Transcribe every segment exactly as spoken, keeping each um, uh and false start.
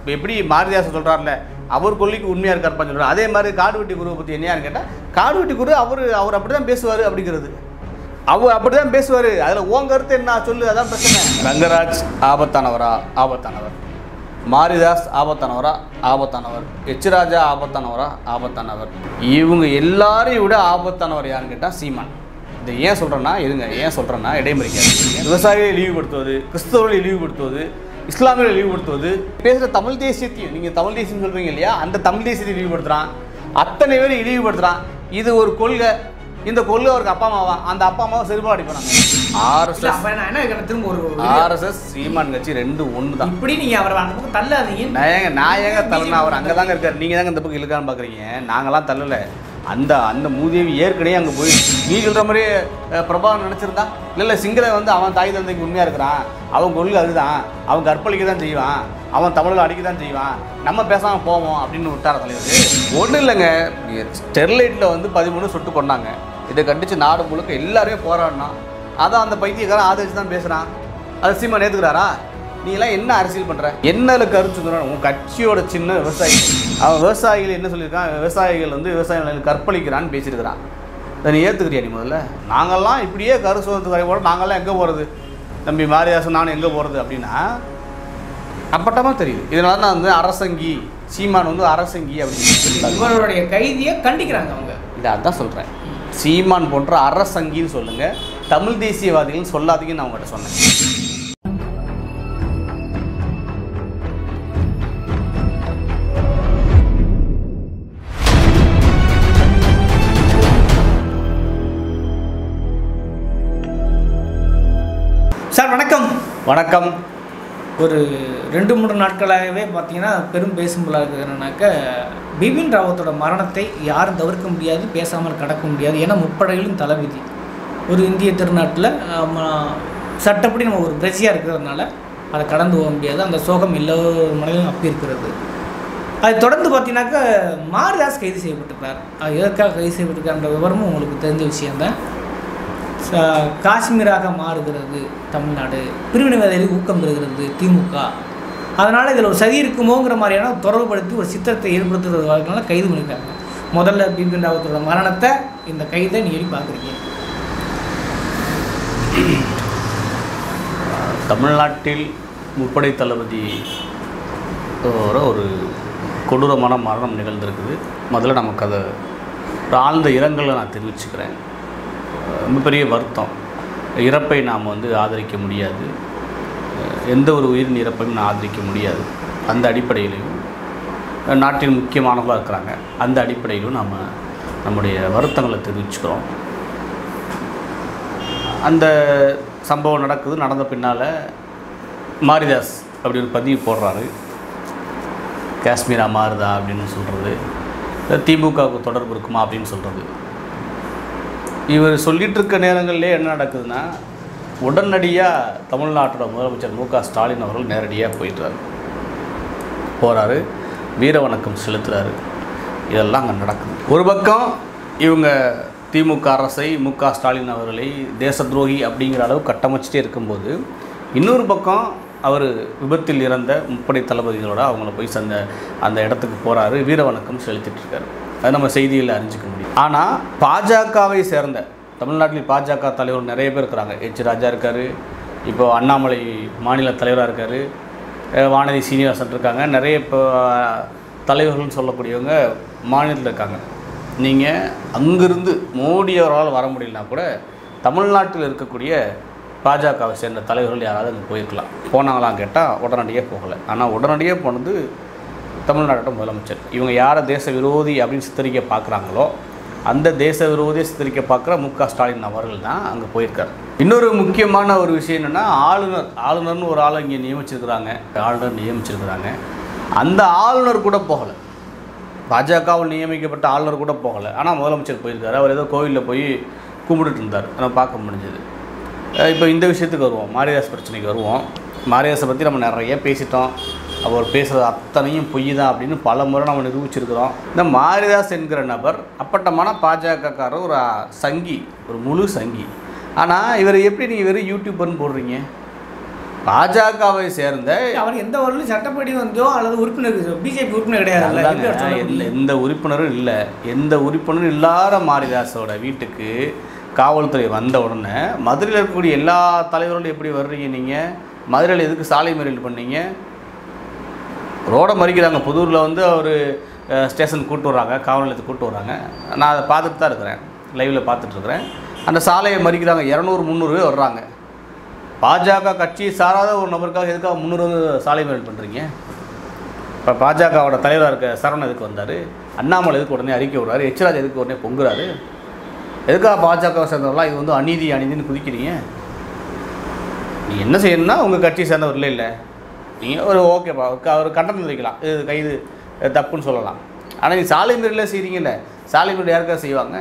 இப்போ எப்படி மாரிதாஸ் சொல்கிறார்ல அவர் கொள்கைக்கு உண்மையாக இருக்காருப்பான்னு சொல்கிறார். அதே மாதிரி காடுவெட்டி குருவை பற்றி என்னையான்னு கேட்டால் காடுவெட்டி குரு அவர் அவர் அப்படி தான் பேசுவார் அப்படிங்கிறது. அவர் அப்படி தான் பேசுவார். அதில் உன் கருத்து என்ன சொல்லு, அதான் பிரச்சனை. ரங்கராஜ் ஆபத்தானவரா? ஆபத்தானவர். மாரிதாஸ் ஆபத்தானவரா? ஆபத்தானவர். எச் ராஜா ஆபத்தானவரா? ஆபத்தானவர். இவங்க எல்லாரையும் விட ஆபத்தானவர் யாருன்னு கேட்டால் சீமான். இதை ஏன் சொல்கிறேன்னா இருங்க ஏன் சொல்கிறேன்னா இடைமறிக்காது. விவசாயிகளை இழிவுபடுத்துவது, கிறிஸ்தவர்களை இழிவுபடுத்துவது, இஸ்லாமியர்களை இழிவுபடுத்துவது, பேசுகிற தமிழ் தேசியத்தையும் நீங்கள் தமிழ் தேசியம் சொல்கிறீங்க இல்லையா, அந்த தமிழ் தேசியத்தை இழிவுபடுத்துகிறான். அத்தனை பேரும் இழிவுபடுத்துகிறான். இது ஒரு கொள்கை. இந்த கொள்கை அவருக்கு அப்பா அம்மாவா, அந்த அப்பா அம்மாவை செருப்பா அடிப்பாங்க. ஆர்எஸ்எஸ் திரும்ப ஒரு ஆர்எஸ்எஸ் சீமான் கட்சி ரெண்டு ஒன்று தான். இப்படி நீங்கள் அவர் அந்த பக்கம் தள்ளாதீங்க. நான் ஏங்க நான் ஏங்க தள்ளனா, அவர் அங்கே தாங்க இருக்கார். நீங்கள் தாங்க இந்த பக்கம் இழுக்கான்னு பார்க்குறீங்க. நாங்களாம் தள்ளலை. அந்த அந்த மூதேவி ஏற்கனவே அங்கே போய் நீ சொல்கிற மாதிரி பிரபா நினச்சிருந்தா இல்லை இல்லை சிங்களை வந்து அவன் தாய் தந்தைக்கு உண்மையாக இருக்கிறான், அவன் கொள்கை அதுதான், அவன் கற்பழிக்க தான் செய்வான், அவன் தமிழில் அடிக்க தான் செய்வான், நம்ம பேசாமல் போவோம் அப்படின்னு விட்டார தலைவர். ஒன்றும் இல்லைங்க, ஸ்டெர்லைட்டில் வந்து பதிமூணு சுட்டு கொண்டாங்க. இதை கண்டித்து நாடு முழுக்க எல்லாருமே போராடினான். அதான் அந்த பைத்தியக்காரன் ஆதரிச்சு தான் பேசுகிறான். அதை சீமான் ஏற்றுக்கிறாரா? நீலாம் என்ன அரசியல் பண்ணுற, என்ன கருத்து சொல்கிறான்? உன் கட்சியோட சின்ன விவசாயி. அவன் விவசாயிகள் என்ன சொல்லியிருக்கான்? விவசாயிகள் வந்து விவசாயிகள் கற்பழிக்கிறான்னு பேசியிருக்கிறான். அதை நீ ஏற்றுக்கிறியா? நீ முதல்ல நாங்கள்லாம் இப்படியே கரு சுதந்திர வரைவோட நாங்கள்லாம் எங்கே போகிறது, தம்பி மாரிதாசன் நானும் எங்கே போகிறது அப்படின்னா அப்பட்டமாக தெரியுது. இதனால தான் வந்து அரசங்கி சீமான் வந்து அரசங்கி அப்படின்னு இவருடைய கைதியை கண்டிக்கிறாங்க அவங்க. இதை அதான் சொல்கிறேன். சீமான் போன்ற அரசங்கின்னு சொல்லுங்கள், தமிழ் தேசியவாதிகள்னு சொல்லாதீங்கன்னு நான் அவங்ககிட்ட சொன்னேன். சார் வணக்கம். வணக்கம். ஒரு ரெண்டு மூன்று நாட்களாகவே பார்த்தீங்கன்னா பெரும் பேசும் பொருளாக இருக்குதுன்னாக்க பிபின் ராவத்தோட மரணத்தை யாரும் தவிர்க்க முடியாது, பேசாமல் கடக்க முடியாது. ஏன்னா முப்படைகளின் தளபதி ஒரு இந்திய திருநாட்டில் சட்டப்படி நம்ம ஒரு பிரஜையாக இருக்கிறதுனால அதை கடந்து போக முடியாது. அந்த சோகம் எல்லோரு மனதிலும் அப்பி இருக்கிறது. அது தொடர்ந்து பார்த்தீங்கன்னாக்கா மாரிதாஸ் கைது செய்யப்பட்டிருக்கார். அது எதற்காக கைது செய்யப்பட்டிருக்காருன்ற விவரமும் உங்களுக்கு தெரிஞ்ச விஷயந்தான். காஷ்மீராக மாறுகிறது தமிழ்நாடு, பிரிவினைவாதிகளுக்கு ஊக்கம் பெறுகிறது திமுக, அதனால் இதில் ஒரு சதி இருக்குமோங்கிற மாதிரியான தொடர்புபடுத்தி ஒரு சித்திரத்தை ஏற்படுத்துறதுனால கைது பண்ணியிருக்காங்க. முதல்ல பிபின் ராவத்தோட மரணத்தை, இந்த கைதை நீ எப்படி பார்க்குறீங்க? தமிழ்நாட்டில் முப்படை தளபதி ஒரு கொடூரமான மரணம் நிகழ்ந்திருக்குது. முதல்ல நமக்கு அதை ஒரு ஆழ்ந்த இரங்கலை நான் தெரிவிச்சுக்கிறேன். ரொம்ப பெரிய வருத்தம். இறப்பை நாம் வந்து ஆதரிக்க முடியாது, எந்த ஒரு உயிரின் இறப்பையும் நான் ஆதரிக்க முடியாது. அந்த அடிப்படையிலையும் நாட்டின் முக்கியமானவர்களாக இருக்கிறாங்க, அந்த அடிப்படையிலும் நம்ம நம்முடைய வருத்தங்களை தெரிவிச்சுக்கிறோம். அந்த சம்பவம் நடக்குது. நடந்த பின்னால் மாரிதாஸ் அப்படி ஒரு பதிவு போடுறாரு. காஷ்மீராக மாறுதா அப்படின்னு சொல்கிறது, திமுகவுக்கு தொடர்பு இருக்குமா அப்படின்னு சொல்கிறது. இவர் சொல்லிகிட்டு இருக்க நேரங்கள்லேயே என்ன நடக்குதுன்னா, உடனடியாக தமிழ்நாட்டோட முதலமைச்சர் மு க ஸ்டாலின் அவர்கள் நேரடியாக போயிட்டார் போகிறாரு, வீர வணக்கம் செலுத்துகிறாரு. இதெல்லாம் அங்கே நடக்குது. ஒரு பக்கம் இவங்க திமுக அரசை, மு க ஸ்டாலின் அவர்களை தேச துரோகி அப்படிங்கிற அளவு கட்டமைச்சிட்டே இருக்கும்போது, இன்னொரு பக்கம் அவர் விபத்தில் இறந்த முப்படை தளபதிகளோட அவங்கள போய் சந்த அந்த இடத்துக்கு போகிறாரு, வீர வணக்கம் செலுத்திட்டுருக்காரு. அது நம்ம செய்தியில் அறிஞ்சிக்க முடியும். ஆனால் பாஜகவை சேர்ந்த தமிழ்நாட்டில் பாஜக தலைவர் நிறைய பேர் இருக்கிறாங்க. எச் ராஜா இருக்கார், இப்போது அண்ணாமலை மாநில தலைவராக இருக்கார், வானதி சீனிவாசன் இருக்காங்க, நிறைய இப்போ தலைவர்கள்னு சொல்லக்கூடியவங்க மாநிலத்தில் இருக்காங்க. நீங்கள் அங்கிருந்து மோடி அவரால் வர முடியலனா கூட தமிழ்நாட்டில் இருக்கக்கூடிய பாஜகவை சேர்ந்த தலைவர்கள் யாராவது அங்கே போயிருக்கலாம். போனாங்களாம் கேட்டால் உடனடியாக போகலை. ஆனால் உடனடியாக போனது தமிழ்நாட்டோட முதலமைச்சர். இவங்க யாரை தேச விரோதி அப்படின்னு சித்தரிக்க பார்க்குறாங்களோ அந்த தேச விரோதியை சித்தரிக்க பார்க்குற மு க ஸ்டாலின் அவர்கள் தான் அங்கே போயிருக்கார். இன்னொரு முக்கியமான ஒரு விஷயம் என்னென்னா, ஆளுநர் ஆளுநர்னு ஒரு ஆளை இங்கே நியமிச்சிருக்கிறாங்க, ஆளுநர் நியமிச்சிருக்கிறாங்க. அந்த ஆளுநர் கூட போகலை, பாஜகவில் நியமிக்கப்பட்ட ஆளுநர் கூட போகலை. ஆனால் முதலமைச்சர் போயிருக்காரு. அவர் ஏதோ கோவிலில் போய் கும்பிட்டுட்டு இருந்தார், நம்ம பார்க்க முடிஞ்சது. இப்போ இந்த விஷயத்துக்கு வருவோம், மாரிதாஸ் பிரச்சனைக்கு வருவோம். மாரிதாஸை பற்றி நம்ம நிறைய பேசிட்டோம். அவர் பேசுகிறது அத்தனையும் பொய் தான் அப்படின்னு பல முறை நம்ம நிரூபிச்சிருக்கிறோம். இந்த மாரிதாஸ் என்கிற நபர் அப்பட்டமான பாஜகக்காரர், ஒரு சங்கி, ஒரு முழு சங்கி. ஆனால் இவர் எப்படி நீங்கள் வெறும் யூடியூபர்னு போடுறீங்க? பாஜகவை சேர்ந்த அவர் எந்த ஒரு சட்டப்படி வந்தோ அல்லது உறுப்பினர் பிஜேபி உறுப்பினர் கிடையாது, எந்த உறுப்பினரும் இல்லை. எந்த உறுப்பினரும் இல்லாத மாரிதாஸோட வீட்டுக்கு காவல்துறை வந்த உடனே மதுரையில் இருக்கக்கூடிய எல்லா தலைவர்களும் எப்படி வர்றீங்க? நீங்கள் மதுரையில் எதுக்கு சாலை மறியல் பண்ணீங்க? ரோடை மறிக்கிறாங்க. புதூரில் வந்து அவர் ஸ்டேஷன் கூப்பிட்டு வர்றாங்க, காவல் நிலையத்துக்கு கூப்பிட்டு வர்றாங்க. நான் அதை பார்த்துட்டு தான் இருக்கிறேன், லைவில் பார்த்துட்ருக்குறேன். அந்த சாலையை மறிக்கிறாங்க, இரநூறு முந்நூறு பேர் வர்றாங்க. பாஜக கட்சி சாராத ஒரு நபருக்காக எதுக்காக முந்நூறு சாலை மறியல் பண்ணுறீங்க? இப்போ பாஜகவோட தலைவராக இருக்க சரவணன் எதுக்கு வந்தார்? அண்ணாமலை எதுக்கு உடனே அறிக்கை விடுறாரு? எச்ராஜ் எதுக்கு உடனே பொங்குறாரு? எதுக்காக பாஜகவை சேர்ந்தவர்களாம் இது வந்து அநீதி அநீதினு குதிக்கிறீங்க? நீங்கள் என்ன செய்யணும்னா உங்கள் கட்சியை சேர்ந்தவர் இல்லை இல்லை நீங்கள் ஒரு ஓகேப்பா ஒரு கண்டனம் தெரிவிக்கலாம், இது கைது தப்புன்னு சொல்லலாம். ஆனால் நீங்கள் சாலை மறியல் செய்கிறீங்கல்ல, சாலை மறியல் யாருக்காக செய்வாங்க?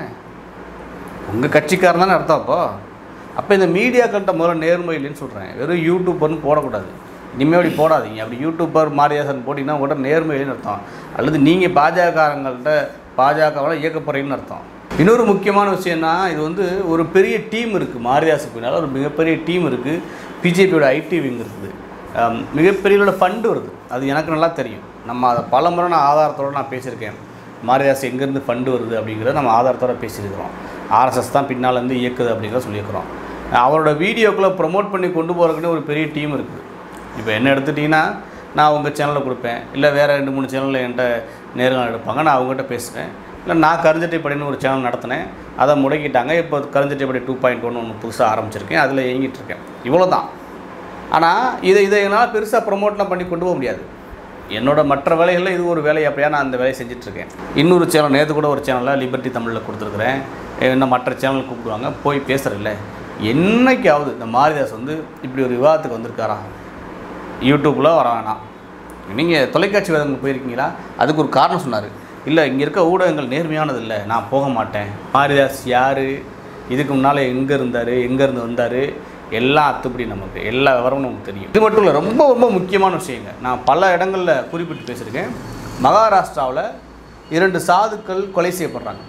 உங்கள் கட்சிக்காரன் தானே அர்த்தம். அப்போ அப்போ இந்த மீடியாக்கள்கிட்ட முதல்ல நேர்மை இல்லைன்னு சொல்கிறேன். வெறும் யூடியூப்பர்னு போடக்கூடாது. இனிமேல் அப்படி போடாதீங்க. அப்படி யூடியூப்பர் மாரிதாசன் போட்டிங்கன்னா உங்கள்கிட்ட நேர்மை இல்லைன்னு அர்த்தம். அல்லது நீங்கள் பாஜகக்காரங்கள்ட்ட பாஜகவால் இயக்க போகிறீங்கன்னு அர்த்தம். இன்னொரு முக்கியமான விஷயம்னா, இது வந்து ஒரு பெரிய டீம் இருக்குது. மாரிதாஸுக்கு பின்னால் ஒரு மிகப்பெரிய டீம் இருக்குது. பிஜேபியோட ஐடி விங் இருக்குது, மிகப்பெரியவோட ஃபண்டு வருது. அது எனக்கு நல்லா தெரியும். நம்ம அதை பல முறை நான் ஆதாரத்தோடு நான் பேசியிருக்கேன். மாரிதாஸ் எங்கேருந்து ஃபண்டு வருது அப்படிங்கிறத நம்ம ஆதாரத்தோடு பேசியிருக்கிறோம். ஆர்எஸ்எஸ் தான் பின்னால் இருந்து இயக்குது அப்படிங்கிறத சொல்லியிருக்கிறோம். அவரோட வீடியோக்குள்ளே ப்ரொமோட் பண்ணி கொண்டு போகிறதுக்குன்னு ஒரு பெரிய டீம் இருக்குது. இப்போ என்ன எடுத்துட்டிங்கன்னா, நான் உங்கள் சேனலில் கொடுப்பேன், இல்லை வேறு ரெண்டு மூணு சேனலில் என்கிட்ட நேரில் எடுப்பாங்க, நான் அவங்ககிட்ட பேசுவேன். இல்லை நான் கருஞ்சட்டைப்படின்னு ஒரு சேனல் நடத்தினேன், அதை முடக்கிட்டாங்க. இப்போ கருஞ்சட்டைப்படி டூ பாயிண்ட் ஒன்று ஒன்று புதுசாக ஆரம்பிச்சிருக்கேன், அதில் இயங்கிட்டுருக்கேன். இவ்வளோ தான். ஆனால் இதை இதை என்னால் பெருசாக ப்ரொமோட்லாம் பண்ணி கொண்டு போக முடியாது. என்னோட மற்ற வேலைகளில் இது ஒரு வேலை, அப்படியே நான் அந்த வேலையை செஞ்சிட்ருக்கேன். இன்னொரு சேனல் நேற்று கூட ஒரு சேனலில் லிபர்ட்டி தமிழில் கொடுத்துருக்குறேன். இன்னும் மற்ற சேனல் கூப்பிடுவாங்க, போய் பேசுகிறதில்ல. என்னைக்காவது இந்த மாரிதாஸ் வந்து இப்படி ஒரு விவாதத்துக்கு வந்திருக்காரா? யூடியூப்பில் வர வேணாம், நீங்கள் தொலைக்காட்சி வேதங்கள் போயிருக்கீங்களா? அதுக்கு ஒரு காரணம் சொன்னார். இல்லை, இங்கே இருக்க ஊடகங்கள் நேர்மையானது இல்லை, நான் போக மாட்டேன். மாரிதாஸ் யார், இதுக்கு முன்னால் எங்கே இருந்தார், எங்கேருந்து வந்தார், எல்லாம் அத்துப்படி நமக்கு எல்லா விவரமும் நமக்கு தெரியும். இது மட்டும் இல்லை, ரொம்ப ரொம்ப முக்கியமான விஷயங்க. நான் பல இடங்களில் குறிப்பிட்டு பேசியிருக்கேன். மகாராஷ்டிராவில் இரண்டு சாதுக்கள் கொலை செய்யப்படுறாங்க.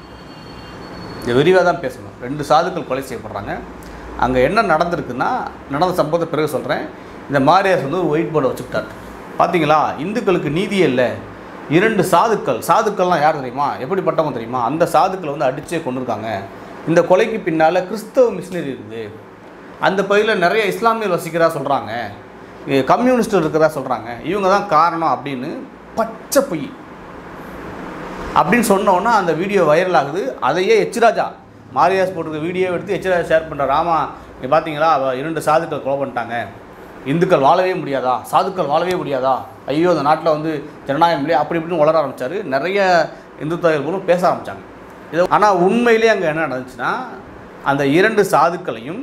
இது விரிவாக தான் பேசணும். ரெண்டு சாதுக்கள் கொலை செய்யப்படுறாங்க. அங்கே என்ன நடந்திருக்குன்னா, நடந்த சம்பவத்தை பிறகு சொல்கிறேன். இந்த மாரிதாஸ் வந்து ஒரு ஒயிட் போர்டை வச்சுக்கிட்டார். பார்த்தீங்களா, இந்துக்களுக்கு நீதியே இல்லை. இரண்டு சாதுக்கள், சாதுக்கள்லாம் யார் தெரியுமா, எப்படிப்பட்டவங்க தெரியுமா? அந்த சாதுக்களை வந்து அடித்தே கொண்டிருக்காங்க. இந்த கொலைக்கு பின்னால் கிறிஸ்தவ மிஷினரி இருக்குது, அந்த பகுதியில் நிறைய இஸ்லாமியர் வசிக்கிறதா சொல்கிறாங்க, கம்யூனிஸ்ட் இருக்கிறதா சொல்கிறாங்க, இவங்க தான் காரணம் அப்படின்னு பச்சை பொய் அப்படின்னு சொன்னோன்னா அந்த வீடியோ வைரல் ஆகுது. அதையே எச்ராஜா மாரிதாஸ் போட்டிருக்க வீடியோ எடுத்து எச்ராஜா ஷேர் பண்ணுறார். ராமா, நீ பார்த்தீங்களா, இரண்டு சாதுக்கள் கொலை பண்ணிட்டாங்க, இந்துக்கள் வாழவே முடியாதா, சாதுக்கள் வாழவே முடியாதா, ஐயோ அந்த நாட்டில் வந்து ஜனநாயகம் இல்லையா, அப்படி இப்படின்னு வளர ஆரம்பித்தார். நிறைய இந்து தலைவர்களும் பேச ஆரம்பித்தாங்க. இது ஆனால் உண்மையிலே அங்கே என்ன நடந்துச்சுன்னா, அந்த இரண்டு சாதுக்களையும்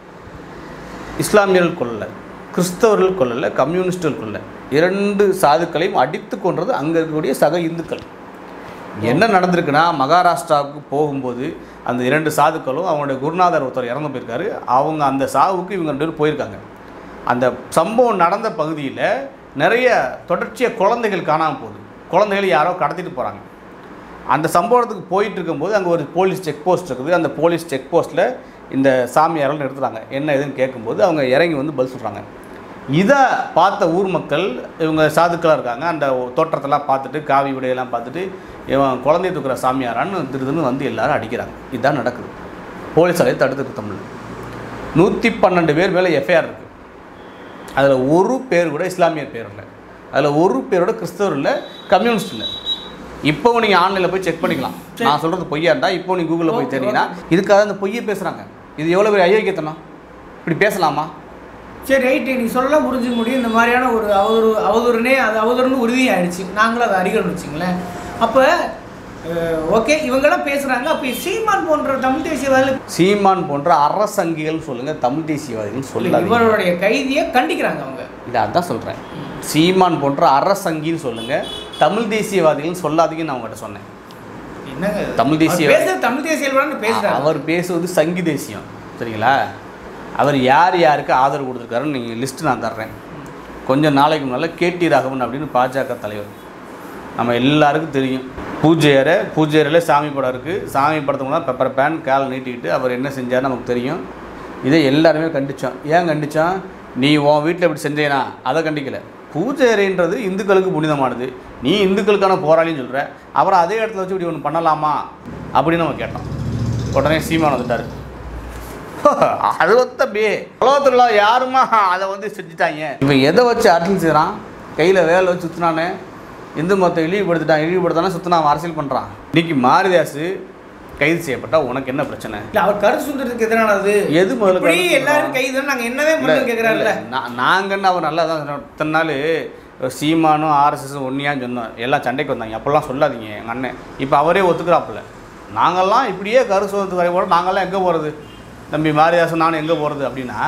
இஸ்லாமியர்கள் கொல்லலை, கிறிஸ்தவர்கள் கொல்லலை, கம்யூனிஸ்டுகள் கொல்லலை. இரண்டு சாதுக்களையும் அடித்து கொன்றது அங்கே இருக்கக்கூடிய சக இந்துக்கள். என்ன நடந்திருக்குன்னா, மகாராஷ்டிராவுக்கு போகும்போது அந்த இரண்டு சாதுக்களும் அவங்களுடைய குருநாதர் ஒருத்தர் இறந்து போயிருக்காரு. அவங்க அந்த சாவுக்கு இவங்க ரெண்டு பேரும் போயிருக்காங்க. அந்த சம்பவம் நடந்த பகுதியில் நிறைய தொடர்ச்சியாக குழந்தைகள் காணாமல் போகுது. குழந்தைகள் யாரோ கடத்திட்டு போகிறாங்க. அந்த சம்பவத்துக்கு போயிட்டு இருக்கும்போது அங்கே ஒரு போலீஸ் செக் போஸ்ட் இருக்குது. அந்த போலீஸ் செக் போஸ்ட்டில் இந்த சாமியார்கள் நிறுத்துறாங்க. என்ன எதுன்னு கேட்கும்போது அவங்க இறங்கி வந்து பதில் சொல்கிறாங்க. இதை பார்த்த ஊர் மக்கள், இவங்க சாதுக்களாக இருக்காங்க, அந்த தோற்றத்தெல்லாம் பார்த்துட்டு, காவி விடையெல்லாம் பார்த்துட்டு, இவன் குழந்தைய தூக்குற சாமியாரான்னு திருதுன்னு வந்து எல்லாரும் அடிக்கிறாங்க. இதுதான் நடக்குது. போலீஸாலே தடுத்து தமிழ் நூற்றி பன்னெண்டு பேர் மேலே எஃப்ஐஆர் இருக்குது. அதில் ஒரு பேர் கூட இஸ்லாமியர் பேர் இல்லை, அதில் ஒரு பேரோட கிறிஸ்தவர் இல்லை, கம்யூனிஸ்ட் இல்லை. இப்போ நீங்கள் ஆன்லைனில் போய் செக் பண்ணிக்கலாம். நான் சொல்கிறது பொய்யா இருந்தால் இப்போ நீங்கள் கூகுளில் போய் தெரியுங்கன்னா இதுக்காக அந்த பொய்யை பேசுகிறாங்க. இது எவ்வளோ பேர் ஐயோக்கியத்தனம், இப்படி பேசலாமா? சரி, ரைட்டு, நீ சொல்ல புரிஞ்சுக்க முடியும். இந்த மாதிரியான ஒரு அவதூறு அவதூறுனே அது அவதூறுன்னு உறுதியாகிடுச்சு, நாங்களும் அதை அறிகிறோம்னு வச்சுங்களேன். அப்போ ஓகே, இவங்கெல்லாம் பேசுகிறாங்க. அப்போ சீமான் போன்ற தமிழ் தேசியவாதிகள், சீமான் போன்ற அரசங்கிகள் சொல்லுங்கள், தமிழ் தேசியவாதிகள் சொல்லுங்கள், இவருடைய கைதியை கண்டிக்கிறாங்க அவங்க. இதை அதான் சொல்கிறேன். சீமான் போன்ற அரசங்கின்னு சொல்லுங்கள், தமிழ் தேசியவாதிகள் சொல்லாதீங்கன்னு நான் அவங்ககிட்ட சொன்னேன். என்னங்க தமிழ் தேசிய தமிழ் தேசியவாதிகள் பேசுகிறாங்க. அவர் பேசுவது சங்கி தேசியம், சரிங்களா? அவர் யார் யாருக்கு ஆதரவு கொடுத்துருக்காருன்னு நீங்கள் லிஸ்ட்டு நான் தர்றேன். கொஞ்சம் நாளைக்கு முன்னால் கேடி ராகவன் அப்படின்னு பாஜக தலைவர், நம்ம எல்லாருக்கும் தெரியும். பூஜையறை பூஜையறையில் சாமி படம் இருக்குது. சாமி படத்துக்கு முன்னாடி பெப்பர் பேன் கால் நீட்டிக்கிட்டு அவர் என்ன செஞ்சார் நமக்கு தெரியும். இதை எல்லாருமே கண்டித்தோம். ஏன் கண்டித்தோம்? நீ உன் வீட்டில் இப்படி செஞ்சேனா அதை கண்டிக்கலை. பூஜை அறைன்றது இந்துக்களுக்கு புனிதமானது, நீ இந்துக்களுக்கான போராளின்னு சொல்கிற, அப்புறம் அதே இடத்துல வச்சு இப்படி ஒன்று பண்ணலாமா அப்படின்னு நம்ம கேட்டோம். உடனே சீமான் வந்துட்டார். அழுவத்த பே உலகத்துல யாருமா அதை வந்து செஞ்சுட்டாங்க. இவன் எதை வச்சு அரசியல் செய்கிறான்? கையில் வேலை வச்சு சுற்றினானே, இந்து மதத்தை இழிவுபடுத்திட்டான், இழிவுபடுத்தானே சுற்றினா அவன் அரசியல் பண்ணுறான். இன்னைக்கு மாரிதாஸ் கைது செய்யப்பட்டா உனக்கு என்ன பிரச்சனை? இல்லை, அவர் கருத்து சுதந்திரத்துக்கு எதிரானது எது முதல்ல எல்லாரும் கைது நாங்கள் என்னவே பண்ணு கேட்குறாருல்ல. நாங்கன்னு அவர் நல்லா தான் இத்தனை நாள் சீமானும் ஆர்எஸ்எஸும் ஒன்றியான்னு சொன்னோம், எல்லாம் சண்டைக்கு வந்தாங்க. அப்போல்லாம் சொல்லாதீங்க எங்கள் அண்ணன். இப்போ அவரே ஒத்துக்கிறாப்புல. நாங்கள்லாம் இப்படியே கருத்து சுதந்திரத்துக்கு வரை போட நாங்கள்லாம் எங்கே போகிறது, தம்பி மாரிதாஸ் நானும் எங்கே போகிறது அப்படின்னா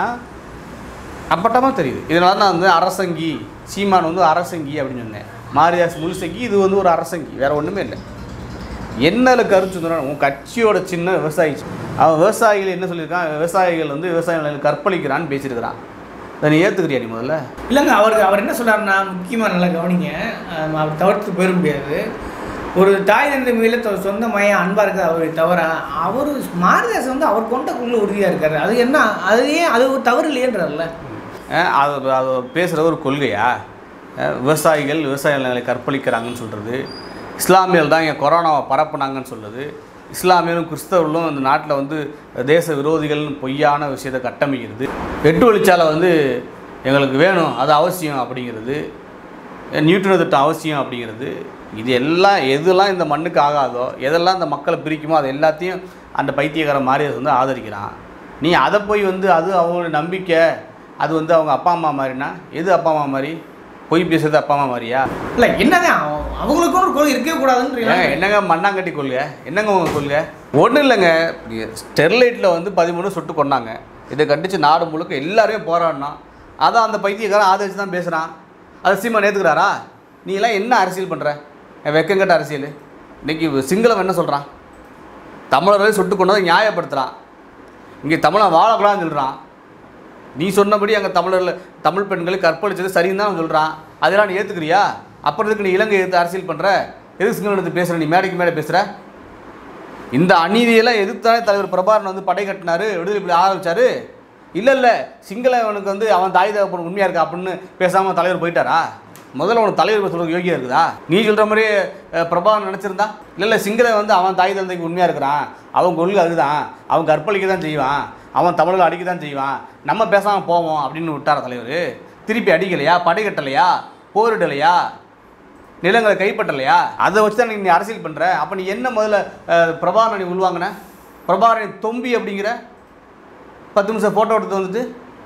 அப்பட்டமாக தெரியுது. இதனால தான் வந்து அரசங்கி, சீமான் வந்து அரசங்கி அப்படின்னு சொன்னேன். மாரிதாஸ் முழுசங்கி, இது வந்து ஒரு அரசங்கி, வேறு ஒன்றுமே இல்லை. என்னல கருத்து சுதந்திரம்? உன் கட்சியோட சின்ன விவசாயி, அவன் விவசாயிகள் என்ன சொல்லியிருக்கான்? விவசாயிகள் வந்து விவசாயிகள் கற்பழிக்கிறான்னு பேசியிருக்கிறான். அதை நீ ஏற்றுக்கிறியா நீ முதல்ல? இல்லைங்க, அவருக்கு அவர் என்ன சொல்கிறாருன்னா, முக்கியமாக நல்லா கவனிங்க, அவர் தவிர்த்து போயிட முடியாது. ஒரு தாய் தந்தை மீது சொந்த மையம் அன்பாக இருக்குது அவரை தவிர, அவர் மாரிதாஸ் வந்து அவர் கொண்டக்குள்ளே உறுதியாக இருக்காரு. அது என்ன, அது ஏன் அது ஒரு தவறு இல்லையன்றல? அது அது பேசுகிற ஒரு கொள்கையா? விவசாயிகள் விவசாய நிலங்களை கற்பழிக்கிறாங்கன்னு சொல்கிறது, இஸ்லாமியர்கள் தான் என் கொரோனாவை பரப்புனாங்கன்னு சொல்லுது, இஸ்லாமியரும் கிறிஸ்தவர்களும் இந்த நாட்டில் வந்து தேச விரோதிகள்னு பொய்யான விஷயத்தை கட்டமைக்கிறது, எட்டு வழிச்சாலை வந்து எங்களுக்கு வேணும் அது அவசியம் அப்படிங்கிறது, நியூட்ரன் திட்டம் அவசியம் அப்படிங்கிறது, இது எல்லாம் எதெல்லாம் இந்த மண்ணுக்கு ஆகாதோ, எதெல்லாம் இந்த மக்களை பிரிக்குமோ அது எல்லாத்தையும் அந்த பைத்தியக்கார மாரிதாஸ் வந்து ஆதரிக்கிறான். நீ அதை போய் வந்து அது அவங்களோட நம்பிக்கை, அது வந்து அவங்க அப்பா அம்மா மாதிரினா எது அப்பா அம்மா மாதிரி? பொய் பேசுறது அப்பா அம்மா மாதிரியா? இல்லை, என்னதான் அவங்களுக்கும் ஒரு கொள்கை இருக்கவே கூடாதுன்னு என்னங்க மண்ணாங்கட்டி கொள்கை? என்னங்க உங்கள் கொள்கை? ஒன்றும் இல்லைங்க, ஸ்டெர்லைட்டில் வந்து பதிமூணு சுட்டு கொண்டாங்க, இதை கண்டித்து நாடு முழுக்க எல்லாருமே போராடினோம். அதான் அந்த பைத்தியக்காரன் ஆதரிச்சு தான் பேசுகிறான். அது சீமான் ஏற்றுக்கிறாரா? நீ எல்லாம் என்ன அரசியல் பண்ணுற? வெக்கங்கட்ட அரசியல். இன்றைக்கி சிங்களம் என்ன சொல்கிறான்? தமிழர்களை சுட்டு கொண்டதை நியாயப்படுத்துகிறான். இங்கே தமிழன் வாழக்கூடாதுன்னு சொல்கிறான். நீ சொன்னபடி அங்கே தமிழர்கள் தமிழ் பெண்களை கற்பழிச்சது சரின்னு தான் சொல்கிறான். அதெல்லாம் நீ ஏற்றுக்கிறியா? அப்புறத்துக்கு நீ இலங்கை எடுத்து அரசியல் பண்ணுற, எதுக்கு சிங்களம் எடுத்து பேசுகிற? நீ மேடைக்கு மேலே பேசுகிற. இந்த அநீதியெல்லாம் எதிர்த்தானே தலைவர் பிரபாகரன் வந்து படை கட்டினார், விடுதலை இப்படி ஆரம்பித்தார். இல்லை இல்லை சிங்களவனுக்கு வந்து அவன் தாய் தகப்பன் உண்மையாக இருக்கா அப்படின்னு பேசாமல் தலைவர் போயிட்டாரா? முதல்ல உனக்கு தலைவர் சொல்கிற யோகியா இருக்குதா? நீ சொல்கிற மாதிரி பிரபாகரன் நினச்சிருந்தா? இல்லை இல்லை சிங்களம் வந்து அவன் தாய் தந்தைக்கு உண்மையாக இருக்கிறான், அவன் கொள்கை அதுதான், அவன் கற்பழிக்க தான் செய்வான், அவன் தமிழில் அடிக்க தான் செய்வான், நம்ம பேசாமல் போவோம் அப்படின்னு விட்டார தலைவர். திருப்பி அடிக்கலையா? படை கட்டலையா? போரிடலையா? நிலங்களை கைப்பற்றலையா? அதை வச்சு தான் நீ அரசியல் பண்ணுற. அப்போ நீ என்ன முதல்ல பிரபாகரனை உள்வாங்கின? பிரபாகரனை தொம்பி அப்படிங்கிற பத்து நிமிஷம் ஃபோட்டோ எடுத்து வந்துட்டு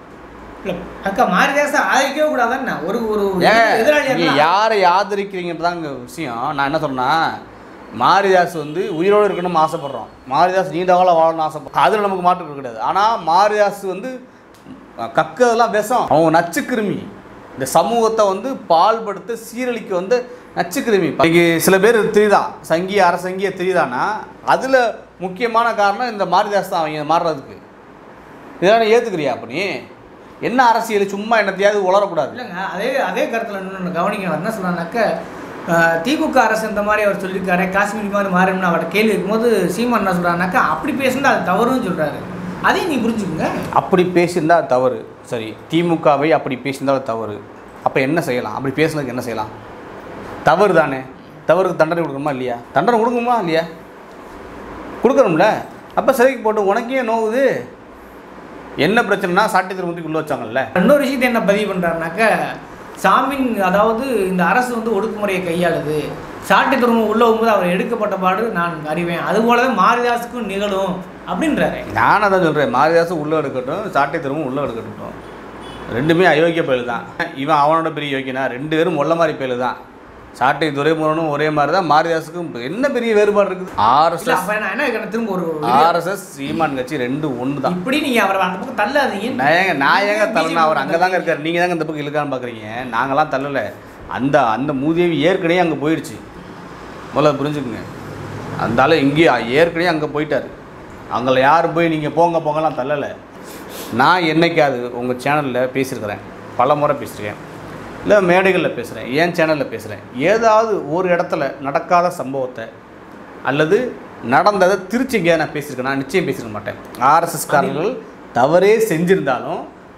அக்கா மாரிதாஸ் ஆதரிக்கவே கூடாதுன்னா ஒரு ஒரு யாரை ஆதரிக்கிறீங்கன்றதான் இங்கே விஷயம். நான் என்ன சொன்னேன், மாரிதாஸ் வந்து உயிரோடு இருக்கணும்னு ஆசைப்பட்றோம், மாரிதாஸ் நீண்ட காலம் வாழணும்னு ஆசைப்படுறோம், அதில் நமக்கு மாற்று கிடையாது. ஆனால் மாரிதாஸ் வந்து கக்கதெல்லாம் விஷம், அவங்க நச்சுக்கிருமி, இந்த சமூகத்தை வந்து பால்படுத்த சீரழிக்க வந்து நச்சுக்கிருமி. இன்னைக்கு சில பேர் தெரியுதான் சங்கிய அரசங்கிய தெரியுதானா, அதில் முக்கியமான காரணம் இந்த மாரிதாஸ் தான் அவங்க மாறுறதுக்கு. இதெல்லாம் ஏற்றுக்கிறியா? அப்போ நீ என்ன அரசியல் சும்மா என்னத்தையாவது உளரக்கூடாது. இல்லைங்க, அதே அதே கருத்தில் இன்னொன்று கவனிக்கணும். என்ன சொன்னாக்க திமுக அரசு இந்த மாதிரி அவர் சொல்லியிருக்காரு, காஷ்மீர் மாதிரி மாறும்னு அவர்கிட்ட கேள்வி இருக்கும்போது சீமான் என்ன சொல்கிறாருனாக்கா அப்படி பேசியிருந்தா அது தவறுன்னு சொல்கிறாரு. அதையும் நீ புரிஞ்சுக்கோங்க. அப்படி பேசியிருந்தா அது தவறு, சரி. திமுகவை அப்படி பேசியிருந்தால் அது தவறு. அப்போ என்ன செய்யலாம்? அப்படி பேசுனதுக்கு என்ன செய்யலாம்? தவறு தானே. தவறுக்கு தண்டனை கொடுக்கணுமா இல்லையா? தண்டனை கொடுக்கணுமா இல்லையா? கொடுக்கணும்ல. அப்போ சிறைக்கு போட்டு உனக்கே நோவுது. என்ன பிரச்சனைனா சாட்டி திருமணத்துக்கு உள்ள வச்சாங்கல்ல. இன்னொரு விஷயத்தை என்ன பதிவு பண்ணுறாருனாக்கா, சாமின் அதாவது இந்த அரசு வந்து ஒடுக்குமுறையை கையாளுது, சாட்டி திரும்ப உள்ள போகும்போது அவர் எடுக்கப்பட்ட பாடு நான் அறிவேன், அதுபோல தான் மாரிதாஸுக்கும் நிகழும் அப்படின்றாரு. நான் அதான் சொல்கிறேன், மாரிதாஸும் உள்ளே எடுக்கட்டும், சாட்டி திரும்ப உள்ளே எடுக்கட்டும், ரெண்டுமே அயோக்கிய பயலு தான். இவன் அவனோட பெரிய யோக்கியனா, ரெண்டு பேரும் மொல்ல மாதிரி பயலு தான். சாட்டை துரைமுருகனும் ஒரே மாதிரி தான், மாரிதாஸுக்கும் என்ன பெரிய வேறுபாடு இருக்குது? ஆர்எஸ்எஸ் திரும்ப ஒரு ஆர்எஸ்எஸ் சீமான் கட்சி ரெண்டு ஒன்று தான். இப்படி நீங்கள் அவரை அந்த பக்கம் தள்ளாதீங்க. நான் ஏங்க நான் ஏங்க தள்ளனா? அவர் அங்கே தாங்க இருக்கார், நீங்கள் தாங்க இந்த பக்கம் இழுக்கான்னு பார்க்குறீங்க. நாங்களாம் தள்ளலை. அந்த அந்த மூதேவி ஏற்கனவே அங்கே போயிடுச்சு, முதல்ல புரிஞ்சுக்குங்க. அந்த ஆள் எங்கேயோ ஏற்கனவே அங்கே போயிட்டார். அங்கே யாரும் போய் நீங்கள் போங்க போங்கலாம் தள்ளலை. நான் என்னைக்காவது உங்கள் சேனலில் பேசியிருக்கிறேன், பல முறை பேசுகிறேன், இல்லை மேடைகளில் பேசுகிறேன், ஏன் சேனலில் பேசுகிறேன். ஏதாவது ஒரு இடத்துல நடக்காத சம்பவத்தை அல்லது நடந்ததை திருச்சி எங்கேயா நான் பேசியிருக்கேன்? நான் நிச்சயம் பேசியிருக்க மாட்டேன். ஆர்எஸ்எஸ்காரர்கள் தவறே செஞ்சுருந்தாலும்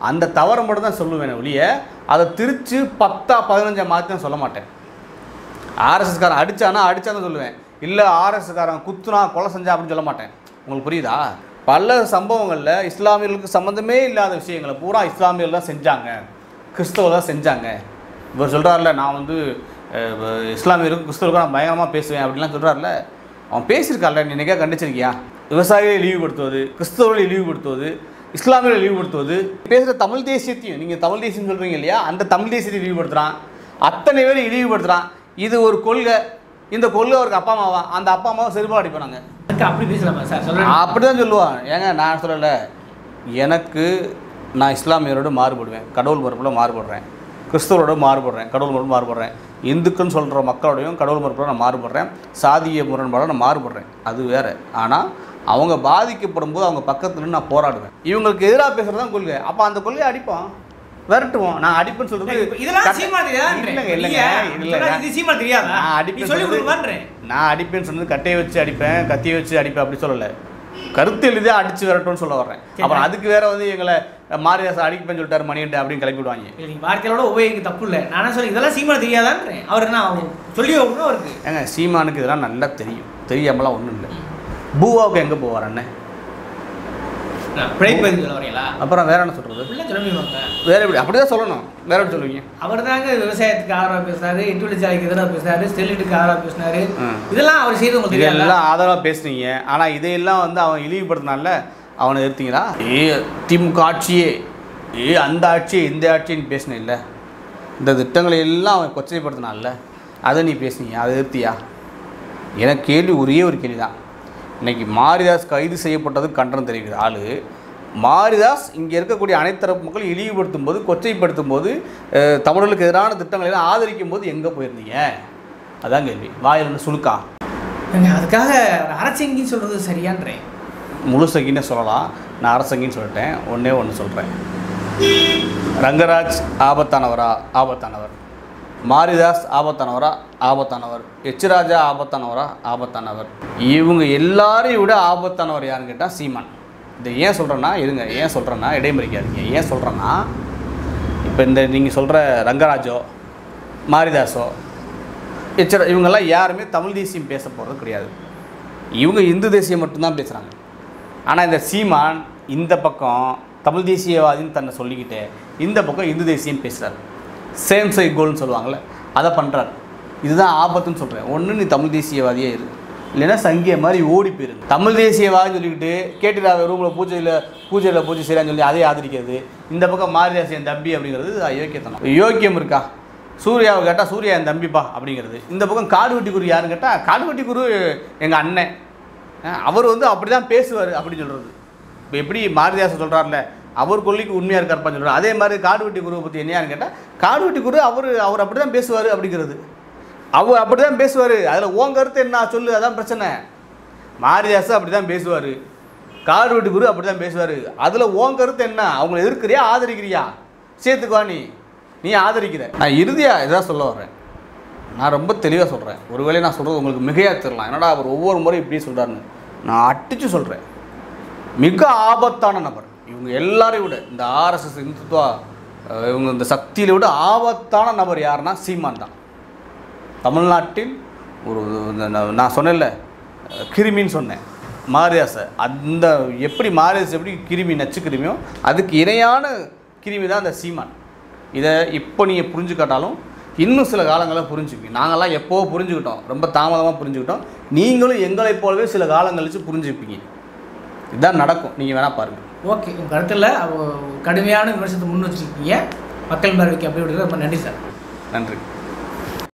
அந்த தவறை மட்டும் தான் சொல்லுவேன் ஒழிய அதை திருச்சி பத்தா பதினஞ்சா மாற்றி தான் சொல்ல மாட்டேன். ஆர்எஸ்எஸ்காரன் அடித்தானா அடித்தான்னு சொல்லுவேன், இல்லை ஆர்எஸ்எஸ்காரன் குத்துனா கொலை செஞ்சா அப்படின்னு சொல்ல மாட்டேன். உங்களுக்கு புரியுதா? பல சம்பவங்களில் இஸ்லாமியர்களுக்கு சம்மந்தமே இல்லாத விஷயங்களை பூரா இஸ்லாமியர்கள் தான் செஞ்சாங்க, கிறிஸ்தவர்கள் தான் செஞ்சாங்க. இவர் சொல்கிறார்ல, நான் வந்து இஸ்லாமியர்களுக்கும் கிறிஸ்தவர்களுக்கும் நான் பயங்கரமாக பேசுவேன் அப்படின்லாம் சொல்கிறார்ல, அவன் பேசியிருக்கார்ல, நீ நினைக்க கண்டிச்சிருக்கியா? விவசாயிகளை இழிவுபடுத்துவது, கிறிஸ்தவர்களை இழிவுபடுத்துவது, இஸ்லாமியர்களை இழிவுபடுத்துவது, பேசுகிற தமிழ் தேசியத்தையும், நீங்கள் தமிழ் தேசியம் சொல்கிறீங்க இல்லையா, அந்த தமிழ் தேசியத்தை இழிவுபடுத்துகிறான், அத்தனை பேரும் இழிவுபடுத்துகிறான். இது ஒரு கொள்கை, இந்த கொள்கை அவருக்கு அப்பா அம்மாவா, அந்த அப்பா அம்மாவை செருப்பாக அடிப்பாங்க. அப்படி பேசலாமா சார்? சொல்கிறேன் அப்படி தான் சொல்லுவான். ஏங்க நான் சொல்லலை, எனக்கு நான் இஸ்லாமியரோடு மாறுபடுவேன், கடவுள் மறுப்பில் மாறுபடுறேன், கிறிஸ்தவரோட மாறுபடுறேன், கடவுள் மறுப்பு மாறுபடுறேன், இந்துக்குன்னு சொல்கிற மக்களோடையும் கடவுள் மறுப்பில் நான் மாறுபடுறேன், சாதிய முரண்பாட நான் மாறுபடுறேன், அது வேறு. ஆனால் அவங்க பாதிக்கப்படும் போது அவங்க பக்கத்துல நான் போராடுவேன். இவங்களுக்கு எதிராக பேசுகிறது தான் கொள்கை. அப்போ அந்த கொள்கையை அடிப்போம், விரட்டுவோம். நான் அடிப்பேன்னு சொல்றது இதெல்லாம் சீமா தெரியாதா? இல்லைங்க இல்லைங்க இல்லைங்க இது சீமா தெரியாதா? நான் அடிப்பேன் சொல்லி கொடுக்குறேன். நான் அடிப்பேன்னு சொன்னது கட்டையை வச்சு அடிப்பேன், கத்தியை வச்சு அடிப்பேன் அப்படி சொல்லலை. கருத்து எழுதி அடிச்சு விரட்டும்னு சொல்ல வர்றேன். அப்புறம் அதுக்கு வேற வந்து எங்களை மாரிதாஸ் அடிப்பேன்னு சொல்லிட்டாரு மணியன்ட்டு அப்படின்னு கிளப்பி விடுவாங்க. நீங்கள் வார்த்தையோட உபயோகிக்க தப்பு இல்லை. நானே சொல்லி இதெல்லாம் சீமா தெரியாதான்றேன். அவருக்கு நான் சொல்லி வைக்கணும் அவருக்கு. ஏங்க சீமானுக்கு இதெல்லாம் நல்லா தெரியும், தெரியாமலாம் ஒன்றும் இல்லை. பூவாவுக்கு எங்கே போவார் அண்ணன்? அப்புறம் வேற என்ன சொல்றது? வேற எப்படி அப்படிதான் சொல்லணும், வேற எப்படி சொல்லுவீங்க? அவர் தாங்க விவசாயத்துக்கு ஆதரவா பேசுறாரு, எட்டுவழிச்சாலைக்கு எதிராக பேசுறாரு, ஸ்டெர்லைட்டுக்கு ஆதரவா பேசினாரு. இதெல்லாம் அவர் செய்து உங்களுக்கு இதெல்லாம் ஆதரவா பேசுனீங்க. ஆனா இதையெல்லாம் வந்து அவன் இழிவுபடுத்தினால அவனை நிறுத்திங்களா? ஏ திமுக ஆட்சியே, ஏ அந்த ஆட்சியே இந்த ஆட்சின்னு பேசின இல்லை, இந்த திட்டங்களை எல்லாம் அவன் கொச்சைப்படுத்தினால அதை நீ பேசுனீங்க, அதை நிறுத்தியா? எனக்கு கேள்வி ஒரே ஒரு கேள்வி தான். இன்றைக்கி மாரிதாஸ் கைது செய்யப்பட்டது கண்டனம் தெரிவிக்கிற ஆள் மாரிதாஸ் இங்கே இருக்கக்கூடிய அனைத்து தரப்பு மக்கள் இழிவுபடுத்தும் போது, கொச்சைப்படுத்தும் போது, தமிழர்களுக்கு எதிரான திட்டங்களை எல்லாம் ஆதரிக்கும் போது எங்கே போயிருந்தீங்க? அதான் கேள்வி. வாயில் சுழுக்கா? அதுக்காக அரசங்கின்னு சொல்கிறது சரியான்றேன். முழு சங்கின்னு சொல்லலாம், நான் அரசங்கின்னு சொல்லிட்டேன். ஒன்றே ஒன்று சொல்கிறேன், ரங்கராஜ் ஆபத்தானவரா? ஆபத்தானவர். மாரிதாஸ் ஆபத்தானவரா? ஆபத்தானவர். எச்ராஜா ஆபத்தானவரா? ஆபத்தானவர். இவங்க எல்லாரையும் விட ஆபத்தானவர் யாருன்னு கேட்டால் சீமான். இதை ஏன் சொல்கிறேன்னா, இருங்க ஏன் சொல்கிறேன்னா இடைமறிக்காதீங்க. ஏன் சொல்கிறேன்னா, இப்போ இந்த நீங்கள் சொல்கிற ரங்கராஜோ மாரிதாஸோ எச்ரா இவங்கெல்லாம் யாருமே தமிழ் தேசியம் பேச போகிறது கிடையாது. இவங்க இந்து தேசியம் மட்டும்தான் பேசுகிறாங்க. ஆனால் இந்த சீமான் இந்த பக்கம் தமிழ் தேசியவாதின்னு தன்னை சொல்லிக்கிட்டு இந்த பக்கம் இந்து தேசியம் பேசுகிறார். சேம் சை கோல்னு சொல்லுவாங்கள்ல, அதை பண்ணுறாரு. இதுதான் ஆபத்துன்னு சொல்கிறேன். ஒன்று நீ தமிழ் தேசியவாதியே இரு, இல்லைன்னா சங்கிய மாதிரி ஓடி போயிருக்கு. தமிழ் தேசியவாதின்னு சொல்லிக்கிட்டு கேட்டுடா ரூமில் பூஜையில் பூஜையில் பூஜை செய்கிறான்னு சொல்லி அதை ஆதரிக்கிறது. இந்த பக்கம் மாரிதாஸ் என் தம்பி அப்படிங்கிறது யோக்கியத்தனம். யோக்கியம் இருக்கா? சூர்யாவை கேட்டால் சூர்யா என் தம்பிப்பா அப்படிங்கிறது. இந்த பக்கம் காடுவெட்டி குரு யாருன்னு கேட்டால் காடுவெட்டி குரு எங்கள் அண்ணன், அவர் வந்து அப்படி தான் பேசுவார் அப்படின்னு சொல்கிறது. இப்போ எப்படி மாரிதாஸ் சொல்கிறார்ல, அவர் கொல்லிக்கு உண்மையாக இருக்கார்ப்பான்னு சொல்கிறார். அதே மாதிரி காடுவெட்டி குருவை பற்றி என்னையான்னு கேட்டால் காடுவெட்டி குரு அவர் அவர் அப்படி தான் பேசுவார் அப்படிங்கிறது. அவர் அப்படி தான் பேசுவார், அதில் ஓன் கருத்து என்ன சொல்லு, அதான் பிரச்சனை. மாரிதாஸ் அப்படி தான் பேசுவார், காடுவெட்டி குரு அப்படி தான் பேசுவார், அதில் ஓன் கருத்து என்ன? அவங்கள எதிர்க்கிறியா ஆதரிக்கிறியா? சேர்த்துக்குவா நீ நீ ஆதரிக்கிற. நான் இறுதியாக இதான் சொல்ல வர்றேன். நான் ரொம்ப தெளிவாக சொல்கிறேன். ஒருவேளை நான் சொல்கிறது உங்களுக்கு மிகையாக தெரியலாம், என்னடா அவர் ஒவ்வொரு முறை இப்படி சொல்கிறாருன்னு. நான் அடித்து சொல்கிறேன், மிக ஆபத்தான நபர். இவங்க எல்லாரையும் விட இந்த ஆர்எஸ்எஸ் இந்துத்துவா இவங்க இந்த சக்தியில் விட ஆபத்தான நபர் யாருன்னா சீமான் தான். தமிழ்நாட்டில் ஒரு நான் சொன்னேன்ல கிருமின்னு சொன்னேன் மாரிதாஸை, அந்த எப்படி மாரிதாஸ் எப்படி கிருமி நச்சு கிருமியோ அதுக்கு இணையான கிருமி தான் அந்த சீமான். இதை இப்போ நீங்கள் புரிஞ்சுக்கிட்டாலும் இன்னும் சில காலங்களில் புரிஞ்சுப்பீங்க. நாங்கள்லாம் எப்போ புரிஞ்சுக்கிட்டோம், ரொம்ப தாமதமாக புரிஞ்சுக்கிட்டோம். நீங்களும் எங்களைப் போலவே சில காலம் கழித்து புரிஞ்சுப்பீங்க. இதுதான் நடக்கும், நீங்கள் வேணால் பாருங்கள். ஓகே, உங்கள் கருத்தில் கடுமையான விமர்சனத்தை முன் வச்சுருக்கீங்க. மக்கள் பார்வைக்கு அப்படி விடுறது ரொம்ப நன்றி சார். நன்றி.